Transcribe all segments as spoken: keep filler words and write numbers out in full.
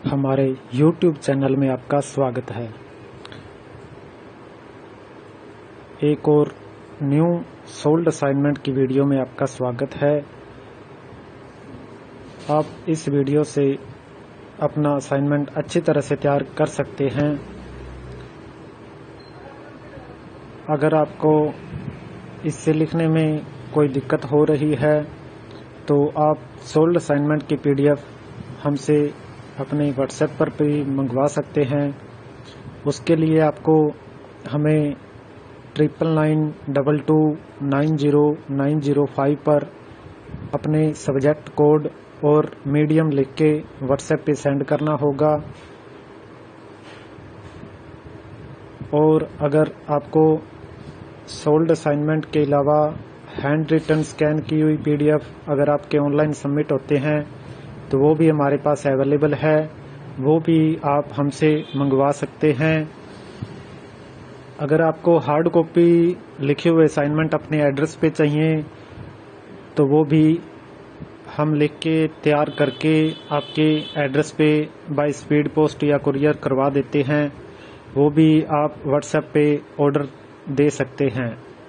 हमारे YouTube channel में आपका स्वागत है। एक और न्यू सोल्ड असाइनमेंट की वीडियो में आपका स्वागत है। आप इस वीडियो से अपना असाइनमेंट अच्छी तरह से तैयार कर सकते हैं। अगर आपको इससे लिखने में कोई दिक्कत हो रही है तो आप सोल्ड असाइनमेंट की पीडीएफ हमसे अपने व्हाट्सएप पर भी मंगवा सकते हैं। उसके लिए आपको हमें triple nine double two nine zero nine zero five पर अपने सब्जेक्ट कोड और मीडियम लिख के व्हाट्सएप पे सेंड करना होगा। और अगर आपको सोल्ड असाइनमेंट के अलावा हैंड रिटन स्कैन की हुई पीडीएफ अगर आपके ऑनलाइन सबमिट होते हैं तो वो भी हमारे पास अवेलेबल है, वो भी आप हमसे मंगवा सकते हैं। अगर आपको हार्ड कॉपी लिखे हुए असाइनमेंट अपने एड्रेस पे चाहिए तो वो भी हम लिख के तैयार करके आपके एड्रेस पे बाय स्पीड पोस्ट या कुरियर करवा देते हैं। वो भी आप व्हाट्सएप पे ऑर्डर दे सकते हैं।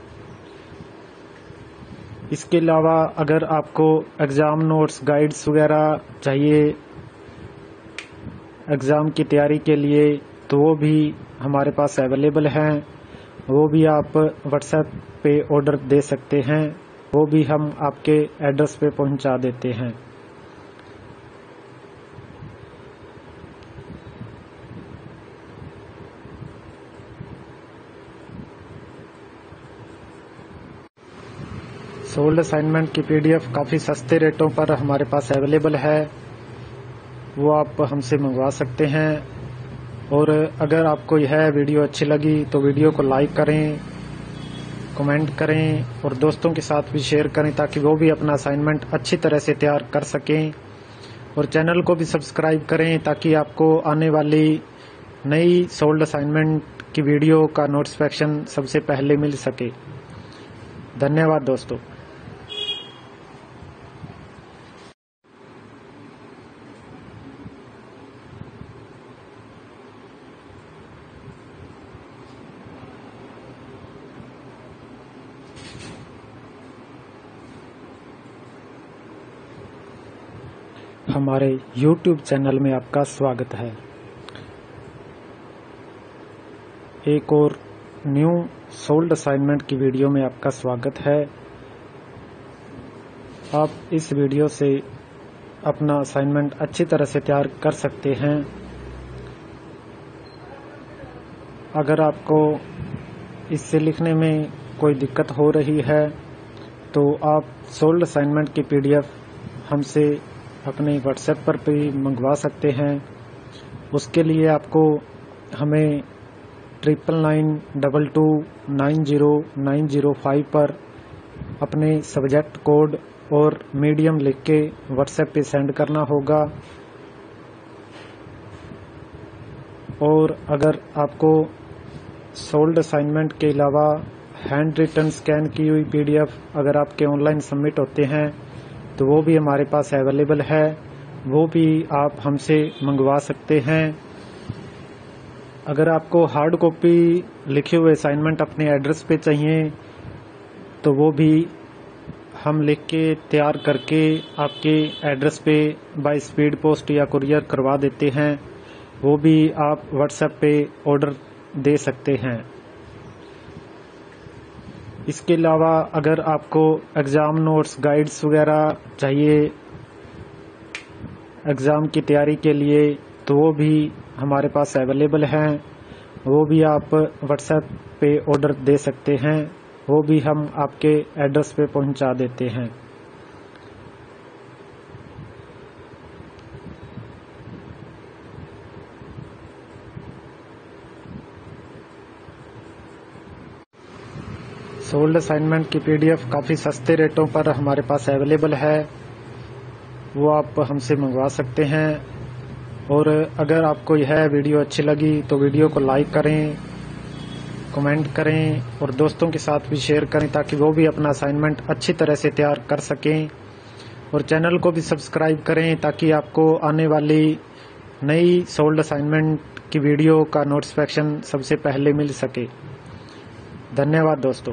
इसके अलावा अगर आपको एग्ज़ाम नोट्स गाइड्स वगैरह चाहिए एग्ज़ाम की तैयारी के लिए तो वो भी हमारे पास अवेलेबल हैं, वो भी आप व्हाट्सएप पे ऑर्डर दे सकते हैं। वो भी हम आपके एड्रेस पे पहुंचा देते हैं। सोल्ड असाइनमेंट की पीडीएफ काफ़ी सस्ते रेटों पर हमारे पास अवेलेबल है, वो आप हमसे मंगवा सकते हैं। और अगर आपको यह वीडियो अच्छी लगी तो वीडियो को लाइक करें, कमेंट करें और दोस्तों के साथ भी शेयर करें ताकि वो भी अपना असाइनमेंट अच्छी तरह से तैयार कर सकें। और चैनल को भी सब्सक्राइब करें ताकि आपको आने वाली नई सोल्ड असाइनमेंट की वीडियो का नोटिफिकेशन सबसे पहले मिल सके। धन्यवाद दोस्तों। हमारे यूट्यूब चैनल में आपका स्वागत है। एक और न्यू सोल्ड असाइनमेंट की वीडियो में आपका स्वागत है। आप इस वीडियो से अपना असाइनमेंट अच्छी तरह से तैयार कर सकते हैं। अगर आपको इससे लिखने में कोई दिक्कत हो रही है तो आप सोल्ड असाइनमेंट की पीडीएफ हमसे अपने व्हाट्सएप पर भी मंगवा सकते हैं। उसके लिए आपको हमें triple nine double two nine zero nine zero five पर अपने सब्जेक्ट कोड और मीडियम लिख के व्हाट्सएप पे सेंड करना होगा। और अगर आपको सोल्ड असाइनमेंट के अलावा हैंड रिटन स्कैन की हुई पीडीएफ अगर आपके ऑनलाइन सबमिट होते हैं तो वो भी हमारे पास अवेलेबल है, वो भी आप हमसे मंगवा सकते हैं। अगर आपको हार्ड कॉपी लिखे हुए असाइनमेंट अपने एड्रेस पे चाहिए तो वो भी हम लिख के तैयार करके आपके एड्रेस पे बाय स्पीड पोस्ट या कुरियर करवा देते हैं। वो भी आप व्हाट्सएप पे ऑर्डर दे सकते हैं। इसके अलावा अगर आपको एग्ज़ाम नोट्स गाइड्स वगैरह चाहिए एग्ज़ाम की तैयारी के लिए तो वो भी हमारे पास अवेलेबल हैं, वो भी आप व्हाट्सएप पे ऑर्डर दे सकते हैं। वो भी हम आपके एड्रेस पे पहुंचा देते हैं। सोल्ड असाइनमेंट की पीडीएफ काफ़ी सस्ते रेटों पर हमारे पास अवेलेबल है, वो आप हमसे मंगवा सकते हैं। और अगर आपको यह वीडियो अच्छी लगी तो वीडियो को लाइक करें, कमेंट करें और दोस्तों के साथ भी शेयर करें ताकि वो भी अपना असाइनमेंट अच्छी तरह से तैयार कर सकें। और चैनल को भी सब्सक्राइब करें ताकि आपको आने वाली नई सोल्ड असाइनमेंट की वीडियो का नोटिफिकेशन सबसे पहले मिल सके। धन्यवाद दोस्तों।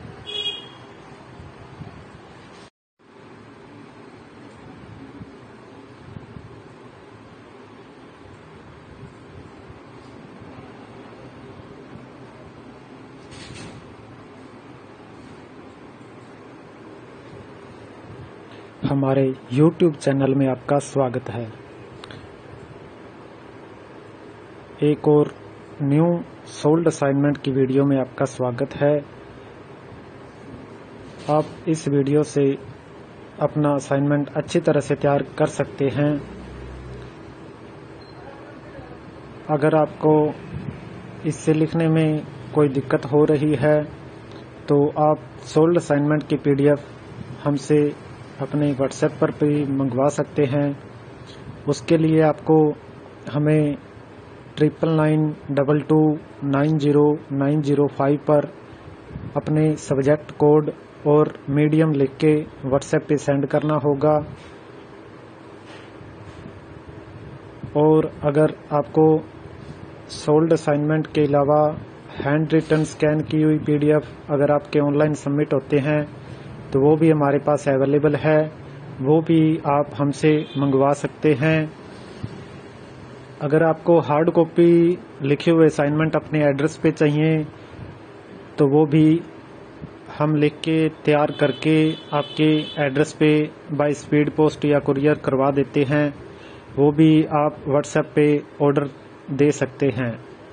हमारे यूट्यूब चैनल में आपका स्वागत है। एक और न्यू सोल्ड असाइनमेंट की वीडियो में आपका स्वागत है। आप इस वीडियो से अपना असाइनमेंट अच्छी तरह से तैयार कर सकते हैं। अगर आपको इससे लिखने में कोई दिक्कत हो रही है तो आप सोल्ड असाइनमेंट की पीडीएफ हमसे अपने व्हाट्सएप पर भी मंगवा सकते हैं। उसके लिए आपको हमें triple nine double two nine zero nine zero five पर अपने सब्जेक्ट कोड और मीडियम लिख के व्हाट्सएप पे सेंड करना होगा। और अगर आपको सोल्ड असाइनमेंट के अलावा हैंड रिटन स्कैन की हुई पीडीएफ अगर आपके ऑनलाइन सबमिट होते हैं तो वो भी हमारे पास अवेलेबल है, वो भी आप हमसे मंगवा सकते हैं। अगर आपको हार्ड कॉपी लिखे हुए असाइनमेंट अपने एड्रेस पे चाहिए तो वो भी हम लिख के तैयार करके आपके एड्रेस पे बाय स्पीड पोस्ट या कुरियर करवा देते हैं। वो भी आप व्हाट्सएप पे ऑर्डर दे सकते हैं।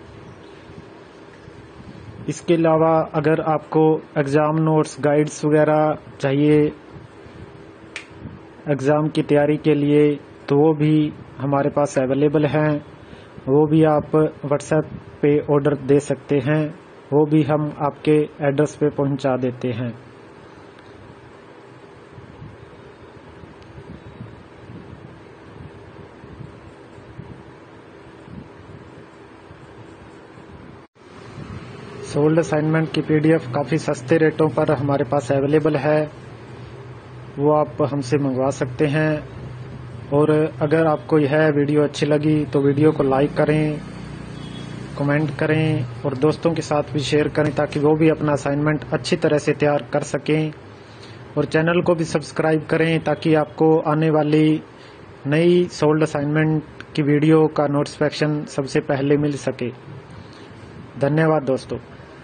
इसके अलावा अगर आपको एग्ज़ाम नोट्स गाइड्स वगैरह चाहिए एग्ज़ाम की तैयारी के लिए तो वो भी हमारे पास अवेलेबल हैं। वो भी आप व्हाट्सएप पे ऑर्डर दे सकते हैं, वो भी हम आपके एड्रेस पे पहुंचा देते हैं। सोल्ड असाइनमेंट की पीडीएफ काफ़ी सस्ते रेटों पर हमारे पास अवेलेबल है, वो आप हमसे मंगवा सकते हैं। और अगर आपको यह वीडियो अच्छी लगी तो वीडियो को लाइक करें, कमेंट करें और दोस्तों के साथ भी शेयर करें ताकि वो भी अपना असाइनमेंट अच्छी तरह से तैयार कर सकें। और चैनल को भी सब्सक्राइब करें ताकि आपको आने वाली नई सोल्ड असाइनमेंट की वीडियो का नोटिफिकेशन सबसे पहले मिल सके। धन्यवाद दोस्तों।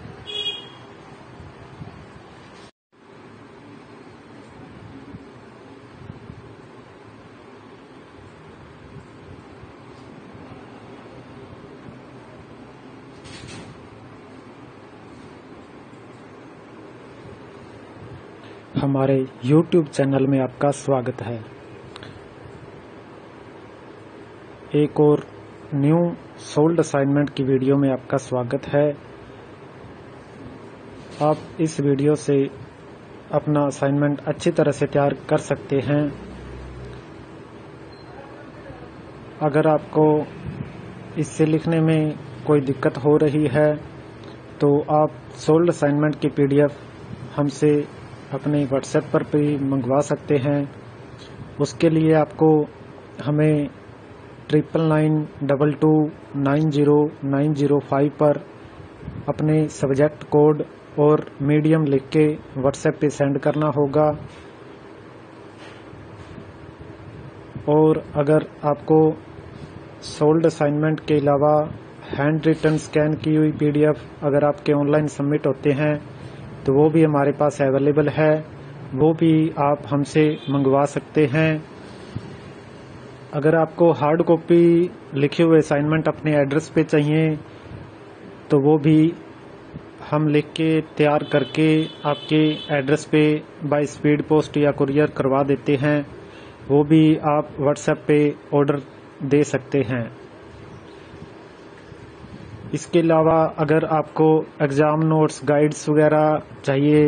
हमारे यूट्यूब चैनल में आपका स्वागत है। एक और न्यू सोल्ड असाइनमेंट की वीडियो में आपका स्वागत है। आप इस वीडियो से अपना असाइनमेंट अच्छी तरह से तैयार कर सकते हैं। अगर आपको इससे लिखने में कोई दिक्कत हो रही है तो आप सोल्ड असाइनमेंट की पीडीएफ हमसे अपने व्हाट्सएप पर भी मंगवा सकते हैं। उसके लिए आपको हमें triple nine double two nine zero nine zero five पर अपने सब्जेक्ट कोड और मीडियम लिख के व्हाट्सएप पे सेंड करना होगा। और अगर आपको सोल्ड असाइनमेंट के अलावा हैंड रिटन स्कैन की हुई पीडीएफ अगर आपके ऑनलाइन सबमिट होते हैं तो वो भी हमारे पास अवेलेबल है, वो भी आप हमसे मंगवा सकते हैं। अगर आपको हार्ड कॉपी लिखे हुए असाइनमेंट अपने एड्रेस पे चाहिए तो वो भी हम लिख के तैयार करके आपके एड्रेस पे बाय स्पीड पोस्ट या कुरियर करवा देते हैं। वो भी आप व्हाट्सएप पे ऑर्डर दे सकते हैं। इसके अलावा अगर आपको एग्ज़ाम नोट्स गाइड्स वगैरह चाहिए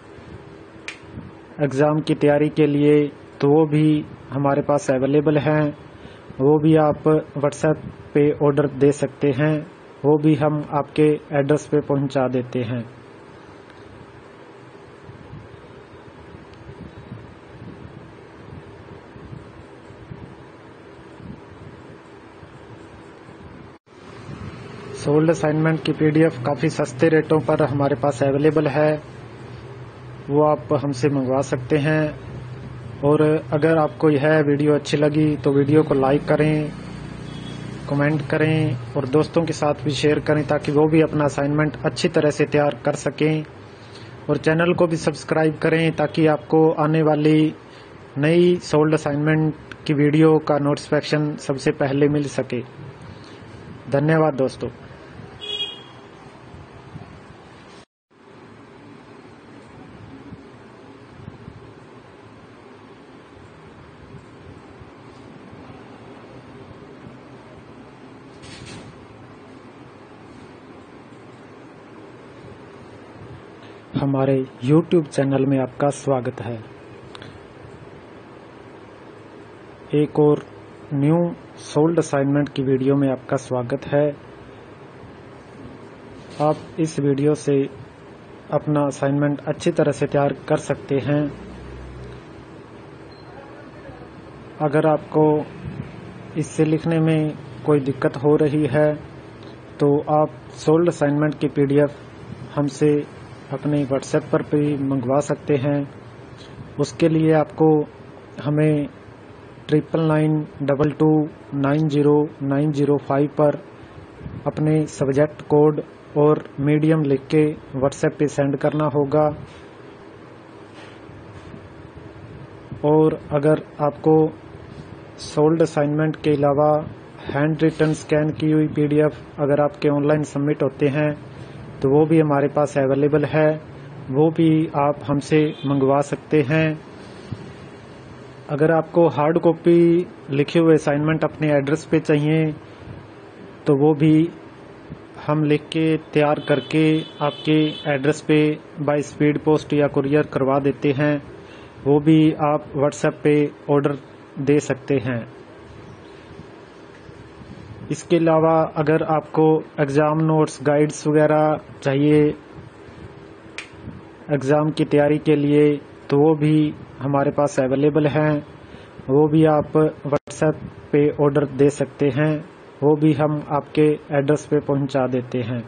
एग्ज़ाम की तैयारी के लिए तो वो भी हमारे पास अवेलेबल हैं, वो भी आप व्हाट्सएप पे ऑर्डर दे सकते हैं, वो भी हम आपके एड्रेस पे पहुंचा देते हैं। सोल्ड असाइनमेंट की पीडीएफ काफ़ी सस्ते रेटों पर हमारे पास अवेलेबल है, वो आप हमसे मंगवा सकते हैं। और अगर आपको यह वीडियो अच्छी लगी तो वीडियो को लाइक करें, कमेंट करें और दोस्तों के साथ भी शेयर करें ताकि वो भी अपना असाइनमेंट अच्छी तरह से तैयार कर सकें। और चैनल को भी सब्सक्राइब करें ताकि आपको आने वाली नई सोल्ड असाइनमेंट की वीडियो का नोटिफिकेशन सबसे पहले मिल सके। धन्यवाद दोस्तों। हमारे यूट्यूब चैनल में आपका स्वागत है। एक और न्यू सोल्ड असाइनमेंट की वीडियो में आपका स्वागत है। आप इस वीडियो से अपना असाइनमेंट अच्छी तरह से तैयार कर सकते हैं। अगर आपको इससे लिखने में कोई दिक्कत हो रही है तो आप सोल्ड असाइनमेंट की पीडीएफ हमसे अपने व्हाट्सएप पर भी मंगवा सकते हैं। उसके लिए आपको हमें triple nine double two nine zero nine zero five पर अपने सब्जेक्ट कोड और मीडियम लिख के व्हाट्सएप पे सेंड करना होगा। और अगर आपको सोल्ड असाइनमेंट के अलावा हैंड रिटन स्कैन की हुई पीडीएफ अगर आपके ऑनलाइन सबमिट होते हैं तो वो भी हमारे पास अवेलेबल है, वो भी आप हमसे मंगवा सकते हैं। अगर आपको हार्ड कॉपी लिखे हुए असाइनमेंट अपने एड्रेस पे चाहिए तो वो भी हम लिख के तैयार करके आपके एड्रेस पे बाय स्पीड पोस्ट या कुरियर करवा देते हैं, वो भी आप व्हाट्सएप पे ऑर्डर दे सकते हैं। इसके अलावा अगर आपको एग्ज़ाम नोट्स गाइड्स वगैरह चाहिए एग्ज़ाम की तैयारी के लिए तो वो भी हमारे पास अवेलेबल हैं, वो भी आप व्हाट्सएप पे ऑर्डर दे सकते हैं, वो भी हम आपके एड्रेस पे पहुंचा देते हैं।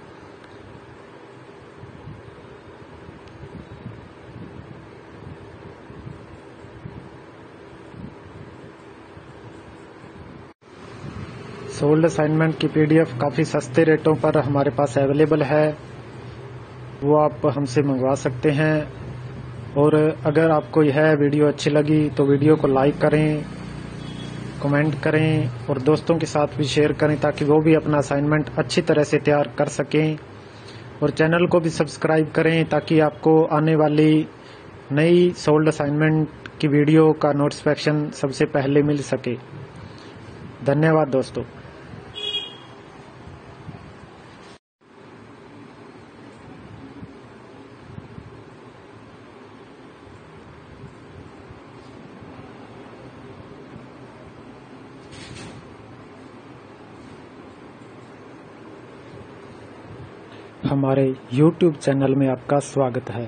सोल्ड असाइनमेंट की पीडीएफ काफ़ी सस्ते रेटों पर हमारे पास अवेलेबल है, वो आप हमसे मंगवा सकते हैं। और अगर आपको यह वीडियो अच्छी लगी तो वीडियो को लाइक करें, कमेंट करें और दोस्तों के साथ भी शेयर करें ताकि वो भी अपना असाइनमेंट अच्छी तरह से तैयार कर सकें। और चैनल को भी सब्सक्राइब करें ताकि आपको आने वाली नई सोल्ड असाइनमेंट की वीडियो का नोटिफिकेशन सबसे पहले मिल सके। धन्यवाद दोस्तों। हमारे यूट्यूब चैनल में आपका स्वागत है।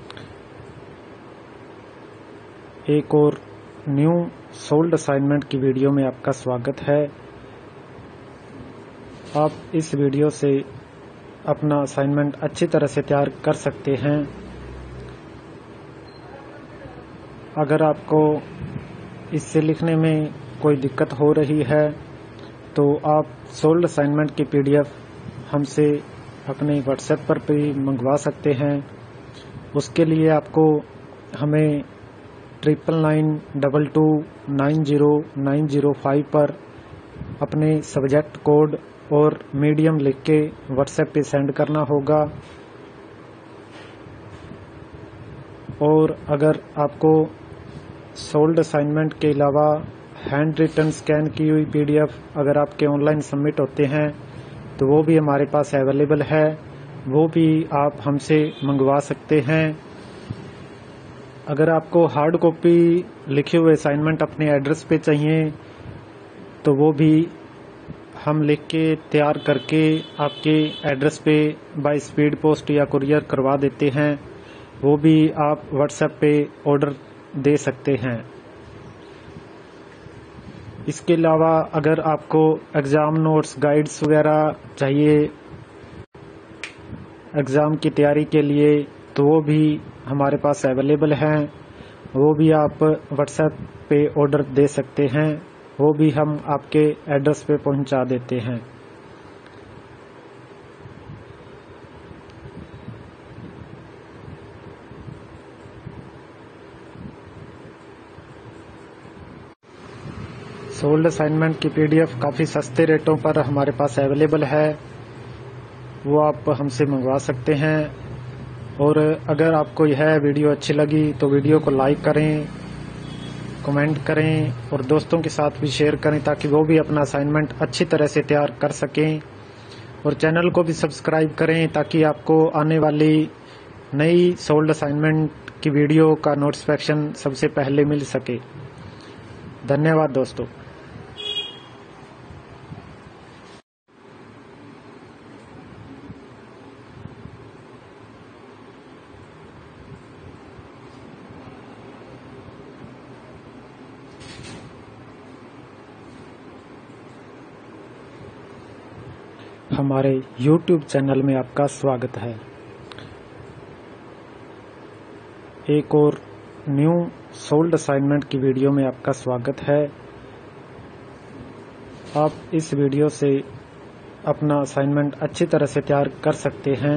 एक और न्यू सोल्ड असाइनमेंट की वीडियो में आपका स्वागत है। आप इस वीडियो से अपना असाइनमेंट अच्छी तरह से तैयार कर सकते हैं। अगर आपको इससे लिखने में कोई दिक्कत हो रही है तो आप सोल्ड असाइनमेंट की पीडीएफ हमसे अपने व्हाट्सएप पर भी मंगवा सकते हैं। उसके लिए आपको हमें triple nine double two nine zero nine zero five पर अपने सब्जेक्ट कोड और मीडियम लिख के व्हाट्सएप पे सेंड करना होगा। और अगर आपको सोल्ड असाइनमेंट के अलावा हैंड रिटन स्कैन की हुई पीडीएफ अगर आपके ऑनलाइन सबमिट होते हैं तो वो भी हमारे पास अवेलेबल है, वो भी आप हमसे मंगवा सकते हैं। अगर आपको हार्ड कॉपी लिखे हुए असाइनमेंट अपने एड्रेस पे चाहिए तो वो भी हम लिख के तैयार करके आपके एड्रेस पे बाय स्पीड पोस्ट या कुरियर करवा देते हैं, वो भी आप व्हाट्सएप पे ऑर्डर दे सकते हैं। इसके अलावा अगर आपको एग्ज़ाम नोट्स गाइड्स वगैरह चाहिए एग्ज़ाम की तैयारी के लिए तो वो भी हमारे पास अवेलेबल हैं। वो भी आप व्हाट्सएप पे ऑर्डर दे सकते हैं, वो भी हम आपके एड्रेस पे पहुंचा देते हैं। सोल्ड असाइनमेंट की पीडीएफ काफ़ी सस्ते रेटों पर हमारे पास अवेलेबल है, वो आप हमसे मंगवा सकते हैं। और अगर आपको यह वीडियो अच्छी लगी तो वीडियो को लाइक करें, कमेंट करें और दोस्तों के साथ भी शेयर करें ताकि वो भी अपना असाइनमेंट अच्छी तरह से तैयार कर सकें। और चैनल को भी सब्सक्राइब करें ताकि आपको आने वाली नई सोल्ड असाइनमेंट की वीडियो का नोटिफिकेशन सबसे पहले मिल सके। धन्यवाद दोस्तों। हमारे यूट्यूब चैनल में आपका स्वागत है। एक और न्यू सोल्ड असाइनमेंट की वीडियो में आपका स्वागत है। आप इस वीडियो से अपना असाइनमेंट अच्छी तरह से तैयार कर सकते हैं।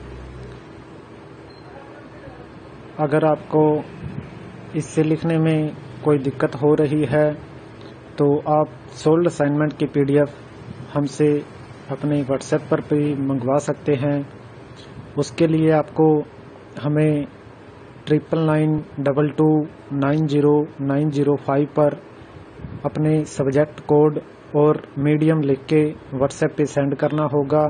अगर आपको इससे लिखने में कोई दिक्कत हो रही है तो आप सोल्ड असाइनमेंट की पीडीएफ हमसे अपने व्हाट्सएप पर भी मंगवा सकते हैं। उसके लिए आपको हमें triple nine double two nine zero nine zero five पर अपने सब्जेक्ट कोड और मीडियम लिख के व्हाट्सएप पे सेंड करना होगा।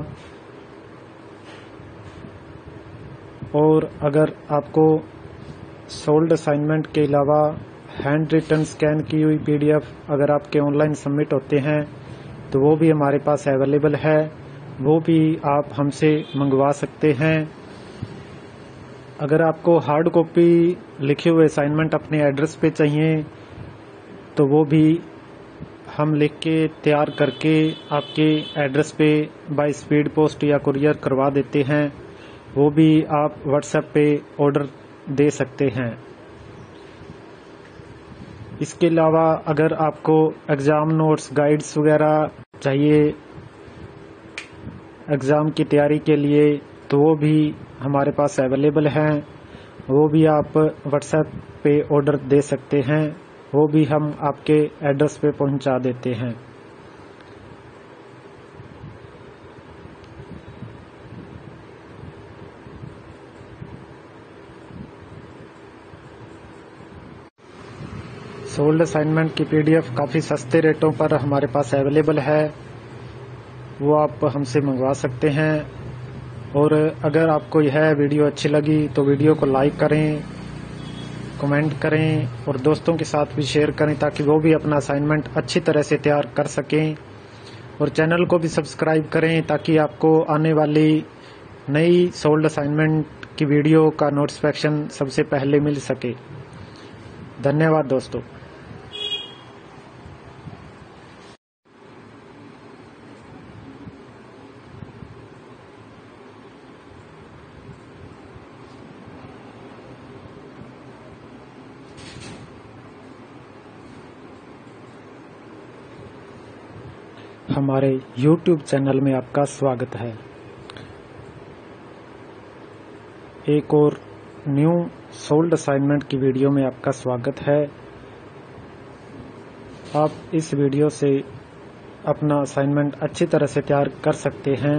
और अगर आपको सोल्ड असाइनमेंट के अलावा हैंड रिटन स्कैन की हुई पीडीएफ अगर आपके ऑनलाइन सबमिट होते हैं तो वो भी हमारे पास अवेलेबल है, वो भी आप हमसे मंगवा सकते हैं। अगर आपको हार्ड कॉपी लिखे हुए असाइनमेंट अपने एड्रेस पे चाहिए तो वो भी हम लिख के तैयार करके आपके एड्रेस पे बाय स्पीड पोस्ट या कुरियर करवा देते हैं, वो भी आप व्हाट्सएप पे ऑर्डर दे सकते हैं। इसके अलावा अगर आपको एग्ज़ाम नोट्स गाइड्स वगैरह चाहिए एग्ज़ाम की तैयारी के लिए तो वो भी हमारे पास अवेलेबल हैं, वो भी आप व्हाट्सएप पे ऑर्डर दे सकते हैं, वो भी हम आपके एड्रेस पे पहुंचा देते हैं। सोल्ड असाइनमेंट की पीडीएफ काफ़ी सस्ते रेटों पर हमारे पास अवेलेबल है, वो आप हमसे मंगवा सकते हैं। और अगर आपको यह वीडियो अच्छी लगी तो वीडियो को लाइक करें, कमेंट करें और दोस्तों के साथ भी शेयर करें ताकि वो भी अपना असाइनमेंट अच्छी तरह से तैयार कर सकें। और चैनल को भी सब्सक्राइब करें ताकि आपको आने वाली नई सोल्ड असाइनमेंट की वीडियो का नोटिफिकेशन सबसे पहले मिल सके। धन्यवाद दोस्तों। हमारे यूट्यूब चैनल में आपका स्वागत है। एक और न्यू सोल्ड असाइनमेंट की वीडियो में आपका स्वागत है। आप इस वीडियो से अपना असाइनमेंट अच्छी तरह से तैयार कर सकते हैं।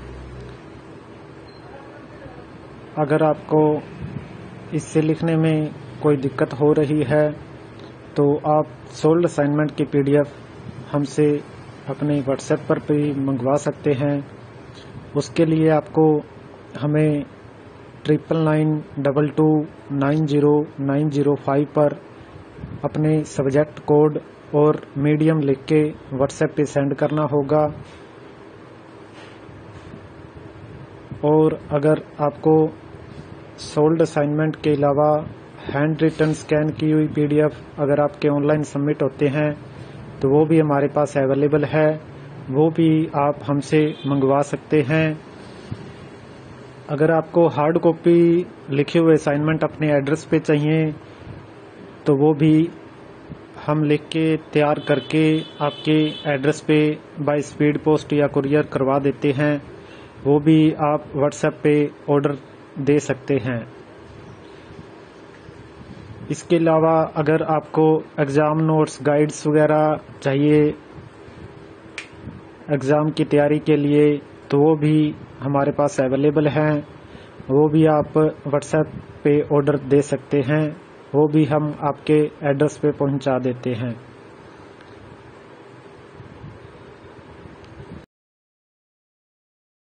अगर आपको इससे लिखने में कोई दिक्कत हो रही है तो आप सोल्ड असाइनमेंट की पीडीएफ हमसे अपने व्हाट्सएप पर भी मंगवा सकते हैं। उसके लिए आपको हमें triple nine double two nine zero nine zero five पर अपने सब्जेक्ट कोड और मीडियम लिख के व्हाट्सएप पे सेंड करना होगा। और अगर आपको सोल्ड असाइनमेंट के अलावा हैंड रिटन स्कैन की हुई पीडीएफ अगर आपके ऑनलाइन सबमिट होते हैं तो वो भी हमारे पास अवेलेबल है, वो भी आप हमसे मंगवा सकते हैं। अगर आपको हार्ड कॉपी लिखे हुए असाइनमेंट अपने एड्रेस पे चाहिए तो वो भी हम लिख के तैयार करके आपके एड्रेस पे बाय स्पीड पोस्ट या कुरियर करवा देते हैं, वो भी आप व्हाट्सएप पे ऑर्डर दे सकते हैं। इसके अलावा अगर आपको एग्ज़ाम नोट्स गाइड्स वगैरह चाहिए एग्ज़ाम की तैयारी के लिए तो वो भी हमारे पास अवेलेबल हैं, वो भी आप व्हाट्सएप पे ऑर्डर दे सकते हैं, वो भी हम आपके एड्रेस पे पहुंचा देते हैं।